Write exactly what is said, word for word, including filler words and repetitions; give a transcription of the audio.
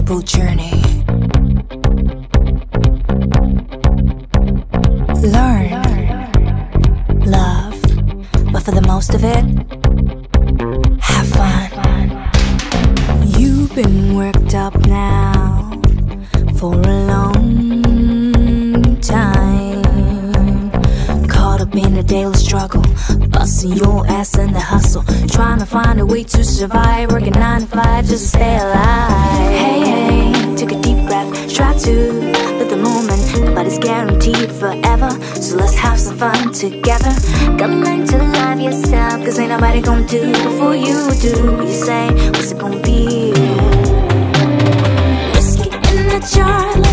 incredible journey. Learn, love, but for the most of it, have fun. You've been worked up now for a long time, caught up in a daily struggle, busting your ass in the hustle, trying to find a way to survive, working nine to five just to stay alive. Hey, hey, take a deep breath, try to live the moment, nobody's guaranteed forever, so let's have some fun together. Gotta learn to love yourself, cause ain't nobody gonna do before you do. You say, what's it gonna be? Whiskey in the jar.